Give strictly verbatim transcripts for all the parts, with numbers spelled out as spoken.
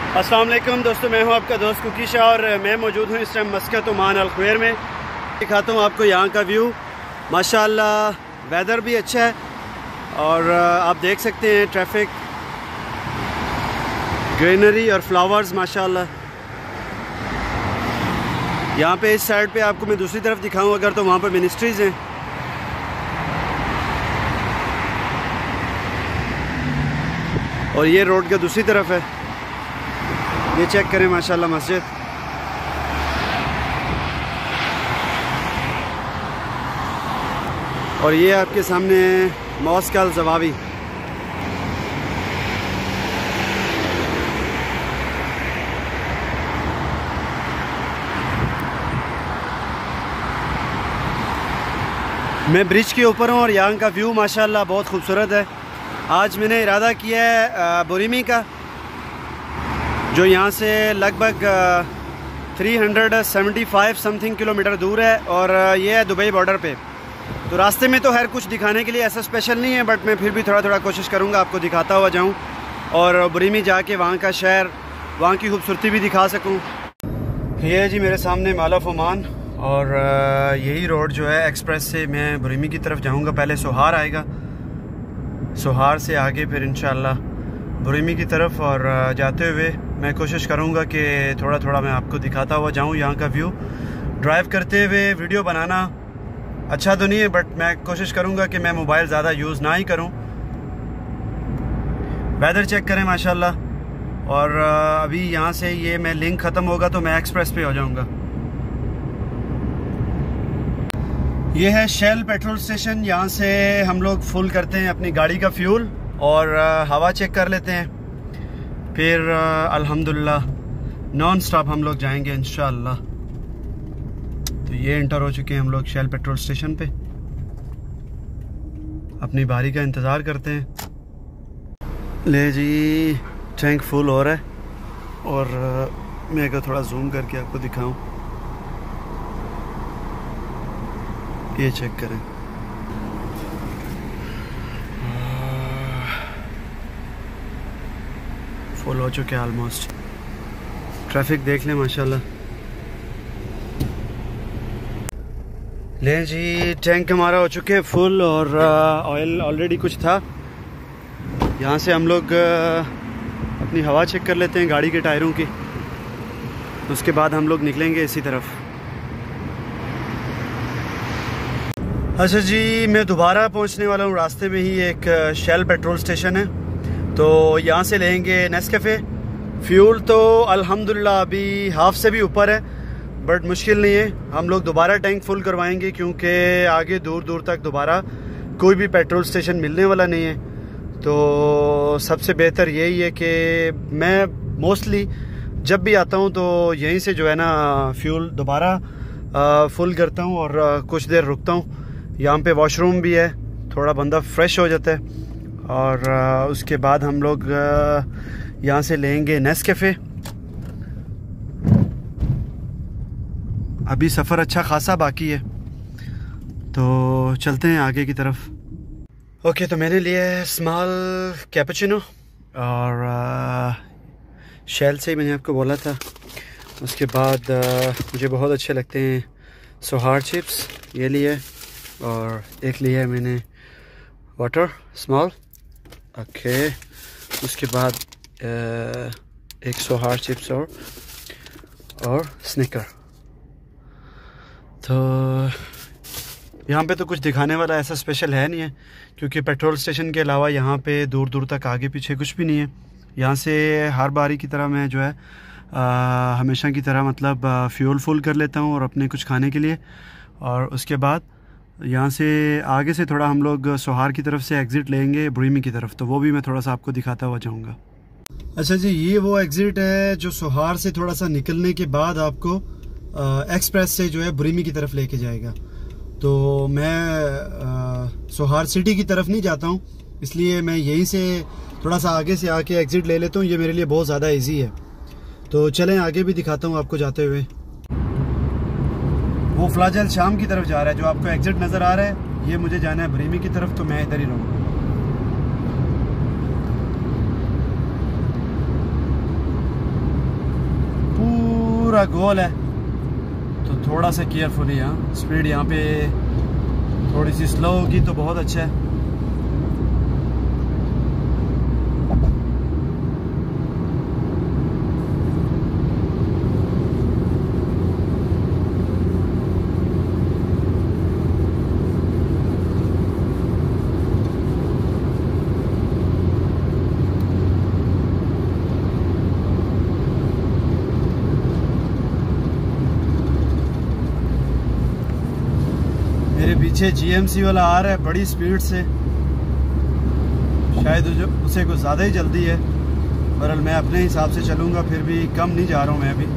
अस्सलाम वालेकुम दोस्तों, मैं हूं आपका दोस्त कुकी शाह और मैं मौजूद हूं इस टाइम मस्कत ओमान अल ख़ुवैर में। दिखाता हूं आपको यहां का व्यू। माशाअल्लाह वेदर भी अच्छा है और आप देख सकते हैं ट्रैफिक, ग्रीनरी और फ्लावर्स माशाअल्लाह। यहाँ पे इस साइड पे आपको मैं दूसरी तरफ दिखाऊं अगर, तो वहाँ पर मिनिस्ट्रीज़ हैं। और ये रोड का दूसरी तरफ है, ये चेक करें माशाल्लाह मस्जिद। और ये आपके सामने मॉस्क अल ज़वावी। मैं ब्रिज के ऊपर हूँ और यहाँ का व्यू माशाल्लाह बहुत खूबसूरत है। आज मैंने इरादा किया है बुरीमी का, जो यहाँ से लगभग तीन सौ पचहत्तर समथिंग किलोमीटर दूर है और ये है दुबई बॉर्डर पे। तो रास्ते में तो हर कुछ दिखाने के लिए ऐसा स्पेशल नहीं है, बट मैं फिर भी थोड़ा थोड़ा कोशिश करूँगा आपको दिखाता हुआ जाऊँ और बुरीमी जाके वहाँ का शहर, वहाँ की खूबसूरती भी दिखा सकूँ। ये है जी मेरे सामने मॉल ऑफ ओमान और यही रोड जो है एक्सप्रेस से मैं बुरीमी की तरफ जाऊँगा। पहले सोहार आएगा, सोहार से आगे फिर इंशाअल्लाह बुरीमी की तरफ। और जाते हुए मैं कोशिश करूँगा कि थोड़ा थोड़ा मैं आपको दिखाता हुआ जाऊँ यहाँ का व्यू। ड्राइव करते हुए वीडियो बनाना अच्छा तो नहीं है, बट मैं कोशिश करूँगा कि मैं मोबाइल ज़्यादा यूज़ ना ही करूँ। वेदर चेक करें माशाल्लाह। और अभी यहाँ से ये मैं लिंक ख़त्म होगा तो मैं एक्सप्रेस पे हो जाऊँगा। ये है शेल पेट्रोल स्टेशन। यहाँ से हम लोग फुल करते हैं अपनी गाड़ी का फ्यूल और हवा चेक कर लेते हैं, फिर अल्हम्दुलिल्लाह नॉन स्टॉप हम लोग जाएंगे इंशाअल्लाह। तो ये एंटर हो चुके हैं हम लोग शेल पेट्रोल स्टेशन पे। अपनी बारी का इंतज़ार करते हैं। ले जी टैंक फुल हो रहा है और मैं अगर थोड़ा जूम करके आपको दिखाऊं, ये चेक करें। फुल हो चुके हैं ऑलमोस्ट। ट्रैफिक देख लें माशाल्लाह। ले जी टैंक हमारा हो चुके हैं फुल और ऑयल ऑलरेडी कुछ था। यहाँ से हम लोग अपनी हवा चेक कर लेते हैं गाड़ी के टायरों की, उसके बाद हम लोग निकलेंगे इसी तरफ। अच्छा जी, मैं दोबारा पहुँचने वाला हूँ। रास्ते में ही एक शेल पेट्रोल स्टेशन है, तो यहाँ से लेंगे नेस्कैफ़े। फ्यूल तो अल्हम्दुलिल्लाह अभी हाफ से भी ऊपर है, बट मुश्किल नहीं है, हम लोग दोबारा टैंक फुल करवाएंगे क्योंकि आगे दूर दूर तक दोबारा कोई भी पेट्रोल स्टेशन मिलने वाला नहीं है। तो सबसे बेहतर यही है कि मैं मोस्टली जब भी आता हूँ तो यहीं से जो है ना फ्यूल दोबारा फुल करता हूँ और कुछ देर रुकता हूँ। यहाँ पे वॉशरूम भी है, थोड़ा बंदा फ्रेश हो जाता है। और उसके बाद हम लोग यहाँ से लेंगे नेस्कैफ़े। अभी सफ़र अच्छा खासा बाकी है, तो चलते हैं आगे की तरफ। ओके, तो मैंने लिया है स्मॉल कैपुचिनो और शेल से ही मैंने आपको बोला था। उसके बाद मुझे बहुत अच्छे लगते हैं सोहार चिप्स, ये लिए, और एक लिया है मैंने वाटर स्मॉल। ओके, उसके बाद एक सोहार चिप्स और और स्निकर। तो यहाँ पे तो कुछ दिखाने वाला ऐसा स्पेशल है नहीं है, क्योंकि पेट्रोल स्टेशन के अलावा यहाँ पे दूर दूर तक आगे पीछे कुछ भी नहीं है। यहाँ से हर बारी की तरह मैं जो है आ, हमेशा की तरह मतलब फ्यूल फुल कर लेता हूँ और अपने कुछ खाने के लिए। और उसके बाद यहाँ से आगे से थोड़ा हम लोग सोहार की तरफ से एग्ज़िट लेंगे बुरीमी की तरफ, तो वो भी मैं थोड़ा सा आपको दिखाता हुआ जाऊँगा। अच्छा जी, ये वो एग्ज़िट है जो सोहार से थोड़ा सा निकलने के बाद आपको एक्सप्रेस से जो है बुरीमी की तरफ लेके जाएगा। तो मैं आ, सोहार सिटी की तरफ नहीं जाता हूँ, इसलिए मैं यहीं से थोड़ा सा आगे से आके एग्ज़िट ले लेता हूँ। ये मेरे लिए बहुत ज़्यादा इजी है। तो चलें आगे भी दिखाता हूँ आपको जाते हुए। वो फ्लाजल शाम की तरफ जा रहा है, जो आपको एग्ज़िट नज़र आ रहा है, ये मुझे जाना है बुरीमी की तरफ, तो मैं इधर ही रहूँगा। पूरा गोल है, तो थोड़ा सा केयरफुली। यहाँ स्पीड यहाँ पे थोड़ी सी स्लो होगी तो बहुत अच्छा है। मेरे पीछे जीएमसी वाला आ रहा है बड़ी स्पीड से, शायद उसे कुछ ज़्यादा ही जल्दी है। बहरहाल मैं अपने हिसाब से चलूँगा, फिर भी कम नहीं जा रहा हूँ मैं अभी।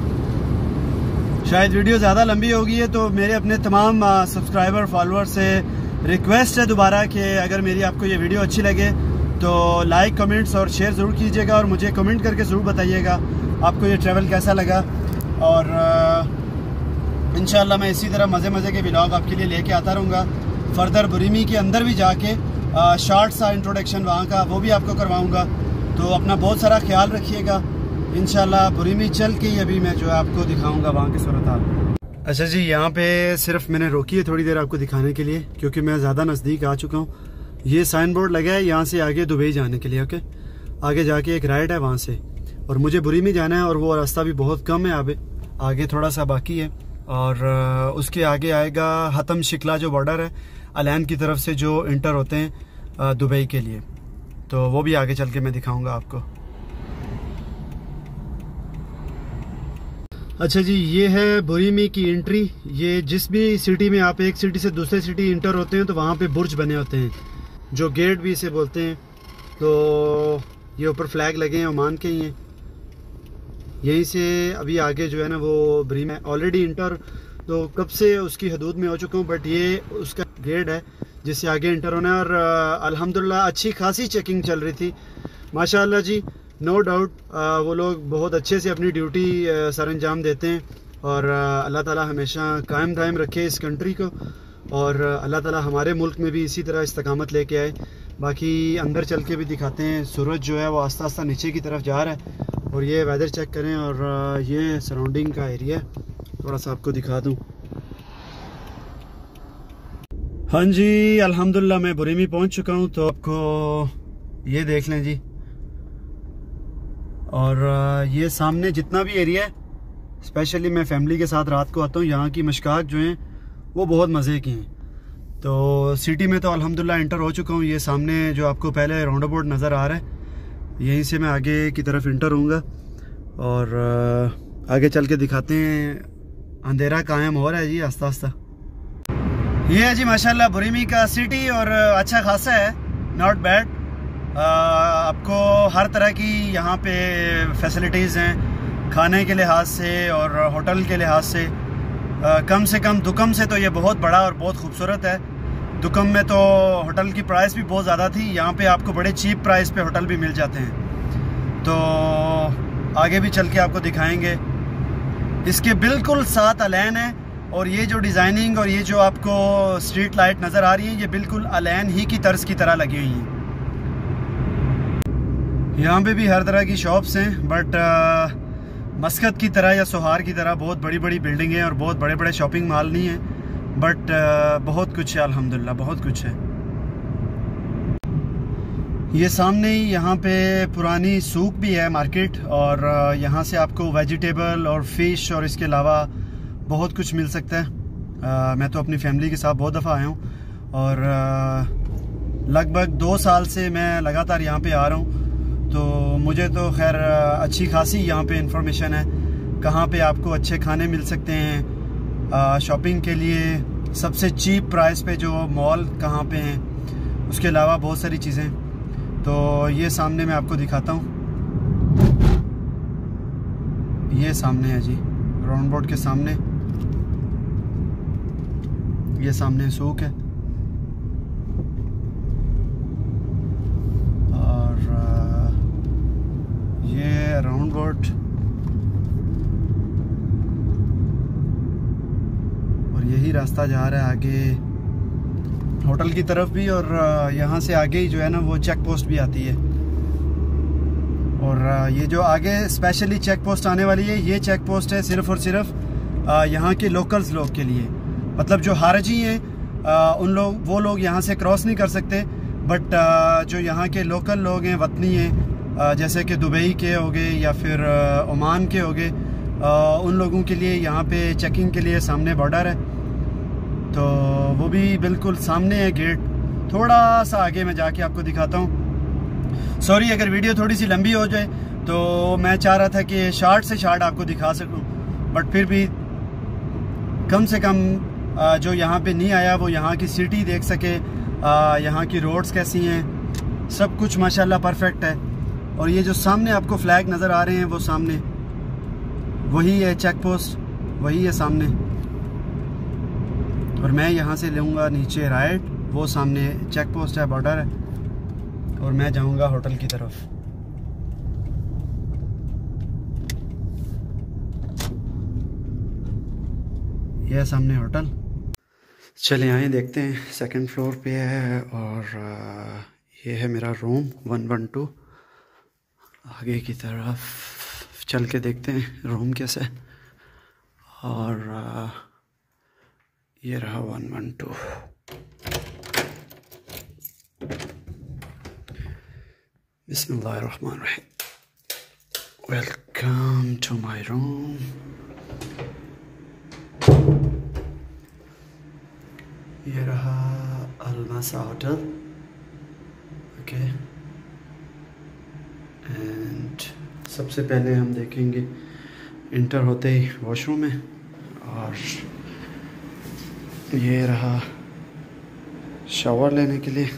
शायद वीडियो ज़्यादा लंबी होगी है, तो मेरे अपने तमाम सब्सक्राइबर फॉलोअर से रिक्वेस्ट है दोबारा कि अगर मेरी आपको ये वीडियो अच्छी लगे तो लाइक, कमेंट्स और शेयर ज़रूर कीजिएगा, और मुझे कमेंट करके ज़रूर बताइएगा आपको ये ट्रैवल कैसा लगा। और इंशाल्लाह मैं इसी तरह मज़े मज़े के व्लॉग आपके लिए लेके आता रहूँगा। फर्दर बुरीमी के अंदर भी जाके शॉर्ट सा इंट्रोडक्शन वहाँ का वो भी आपको करवाऊँगा। तो अपना बहुत सारा ख्याल रखिएगा। इंशाल्लाह बुरीमी चल के ही अभी मैं जो है आपको दिखाऊँगा वहाँ की सूरत हाल। अच्छा जी, यहाँ पे सिर्फ मैंने रोकी है थोड़ी देर आपको दिखाने के लिए, क्योंकि मैं ज़्यादा नज़दीक आ चुका हूँ। ये साइन बोर्ड लगा है यहाँ से आगे दुबई जाने के लिए। ओके, आगे जाके एक राइड है वहाँ से, और मुझे बुरीमी जाना है, और वो रास्ता भी बहुत कम है, आगे आगे थोड़ा सा बाकी है। और उसके आगे आएगा हतम शिकला जो बॉर्डर है अलैन की तरफ से जो इंटर होते हैं दुबई के लिए, तो वो भी आगे चल के मैं दिखाऊंगा आपको। अच्छा जी, ये है बुरीमी की एंट्री। ये जिस भी सिटी में आप एक सिटी से दूसरे सिटी इंटर होते हैं तो वहाँ पे बुर्ज बने होते हैं, जो गेट भी इसे बोलते हैं। तो ये ऊपर फ्लैग लगे हैं ओमान के ही हैं। यहीं से अभी आगे जो है ना वो बुरीमी ऑलरेडी इंटर तो कब से उसकी हदूद में हो चुका हूँ, बट ये उसका गेट है जिससे आगे इंटर होना है। और अल्हम्दुलिल्लाह अच्छी खासी चेकिंग चल रही थी माशाअल्लाह जी, नो डाउट। वो लोग बहुत अच्छे से अपनी ड्यूटी सर अंजाम देते हैं, और अल्लाह ताला हमेशा कायम दायम रखे इस कंट्री को, और अल्लाह ताला हमारे मुल्क में भी इसी तरह इस्तकामत लेके आए। बाकी अंदर चल के भी दिखाते हैं। सूरज जो है वो आस्ता आस्ता नीचे की तरफ जा रहा है, और ये वेदर चेक करें, और ये सराउंडिंग का एरिया थोड़ा सा आपको दिखा दूं। हाँ जी, अल्हम्दुलिल्लाह मैं बुरीमी पहुंच चुका हूं, तो आपको ये देख लें जी। और ये सामने जितना भी एरिया है, स्पेशली मैं फैमिली के साथ रात को आता हूँ, यहाँ की मशकाक जो हैं वो बहुत मज़े की हैं। तो सिटी में तो अल्हम्दुलिल्लाह इंटर हो चुका हूँ। ये सामने जो आपको पहले राउंड अबाउट नज़र आ रहा है, यहीं से मैं आगे की तरफ इंटर होऊंगा, और आगे चल के दिखाते हैं। अंधेरा कायम हो रहा है जी आस्ता आस्ता। ये है जी माशाल्लाह बुरीमी का सिटी, और अच्छा खासा है, नॉट बैड। आपको हर तरह की यहाँ पे फैसिलिटीज़ हैं, खाने के लिहाज से और होटल के लिहाज से। आ, कम से कम दुकम से तो ये बहुत बड़ा और बहुत खूबसूरत है। दुकम में तो होटल की प्राइस भी बहुत ज़्यादा थी, यहाँ पे आपको बड़े चीप प्राइस पे होटल भी मिल जाते हैं। तो आगे भी चल के आपको दिखाएंगे। इसके बिल्कुल साथ अलैन है, और ये जो डिज़ाइनिंग और ये जो आपको स्ट्रीट लाइट नज़र आ रही है, ये बिल्कुल अलैन ही की तर्ज की तरह लगी हुई हैं। यहाँ पे भी हर तरह की शॉप्स हैं, बट मस्कत की तरह या सोहार की तरह बहुत बड़ी बड़ी बिल्डिंगें और बहुत बड़े बड़े शॉपिंग मॉल नहीं हैं, बट बहुत कुछ है अल्हम्दुलिल्लाह, बहुत कुछ है। ये सामने ही यहाँ पे पुरानी सूक भी है, मार्केट, और यहाँ से आपको वेजिटेबल और फिश और इसके अलावा बहुत कुछ मिल सकता है। आ, मैं तो अपनी फैमिली के साथ बहुत दफ़ा आया हूँ, और लगभग दो साल से मैं लगातार यहाँ पे आ रहा हूँ। तो मुझे तो खैर अच्छी खासी यहाँ पे इंफॉर्मेशन है, कहाँ पे आपको अच्छे खाने मिल सकते हैं, शॉपिंग के लिए सबसे चीप प्राइस पे जो मॉल कहाँ पे हैं, उसके अलावा बहुत सारी चीज़ें। तो ये सामने मैं आपको दिखाता हूँ, ये सामने है जी, राउंड बोर्ड के सामने ये सामने सूक है, और ये राउंड बोर्ड, और यही रास्ता जा रहा है आगे होटल की तरफ भी, और यहाँ से आगे ही जो है ना वो चेक पोस्ट भी आती है। और ये जो आगे स्पेशली चेक पोस्ट आने वाली है, ये चेक पोस्ट है सिर्फ़ और सिर्फ यहाँ के लोकल्स लोग के लिए। मतलब जो हारजी हैं उन लोग वो लोग यहाँ से क्रॉस नहीं कर सकते, बट जो यहाँ के लोकल लोग हैं, वतनी हैं, जैसे कि दुबई के हो गए या फिर ओमान के हो गए, उन लोगों के लिए यहाँ पे चेकिंग के लिए सामने बॉर्डर है। तो वो भी बिल्कुल सामने है गेट। थोड़ा सा आगे मैं जाके आपको दिखाता हूँ। सॉरी अगर वीडियो थोड़ी सी लंबी हो जाए, तो मैं चाह रहा था कि शार्ट से शार्ट आपको दिखा सकूँ, बट फिर भी कम से कम जो यहाँ पे नहीं आया वो यहाँ की सिटी देख सके, यहाँ की रोड्स कैसी हैं, सब कुछ माशाल्लाह परफेक्ट है। और ये जो सामने आपको फ्लैग नज़र आ रहे हैं वो सामने वही है चेक पोस्ट, वही है सामने। और मैं यहाँ से लूँगा नीचे राइट, वो सामने चेक पोस्ट है, बॉर्डर है, और मैं जाऊँगा होटल की तरफ। यह सामने होटल। चले आए देखते हैं, सेकंड फ्लोर पे है और ये है मेरा रूम वन वन टू। आगे की तरफ चल के देखते हैं रूम कैसे। और ये रहा वन वन टू। बिस्मिल्लाहिर्रहमानिर्रहीम। Welcome to my room. ये रहा अलमासा होटल। ओके, एंड सबसे पहले हम देखेंगे इंटर होते ही वॉशरूम में। और ये रहा शावर लेने के लिए।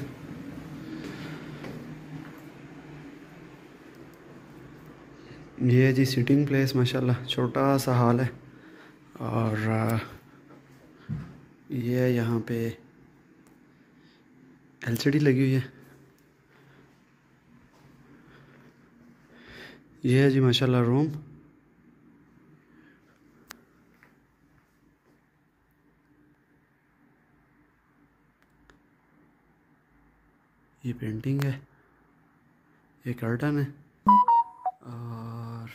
ये जी सिटिंग प्लेस, माशाल्लाह छोटा सा हॉल है। और ये यहाँ पे एलसीडी लगी हुई है। ये है जी माशाल्लाह रूम। ये पेंटिंग है, ये कर्टन है, और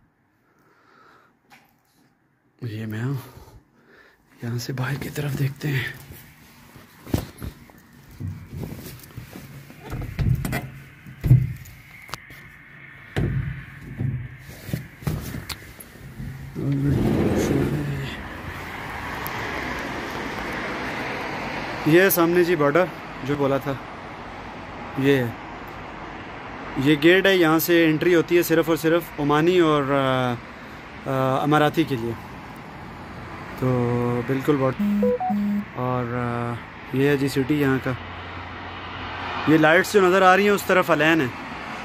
ये मैं हूँ। यहाँ से बाहर की तरफ देखते हैं। ये सामने जी बॉर्डर जो बोला था, ये है, ये गेट है। यहाँ से एंट्री होती है सिर्फ़ और सिर्फ ओमानी और अमाराती के लिए। तो बिल्कुल बहुत। और ये है जी सिटी यहाँ का। ये लाइट्स जो नज़र आ रही हैं उस तरफ अलैन है।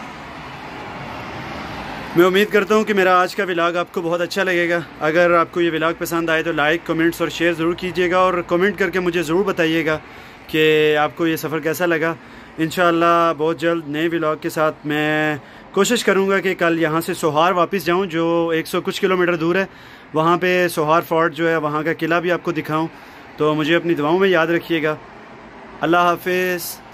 मैं उम्मीद करता हूँ कि मेरा आज का व्लॉग आपको बहुत अच्छा लगेगा। अगर आपको ये व्लॉग पसंद आए तो लाइक, कमेंट्स और शेयर ज़रूर कीजिएगा, और कमेंट करके मुझे ज़रूर बताइएगा कि आपको ये सफ़र कैसा लगा। इंशाअल्लाह बहुत जल्द नए व्लॉग के साथ मैं कोशिश करूँगा कि कल यहाँ से सोहार वापस जाऊँ, जो एक सौ कुछ किलोमीटर दूर है। वहाँ पे सोहार फोर्ट जो है, वहाँ का किला भी आपको दिखाऊं। तो मुझे अपनी दुआओं में याद रखिएगा। अल्लाह हाफिज़।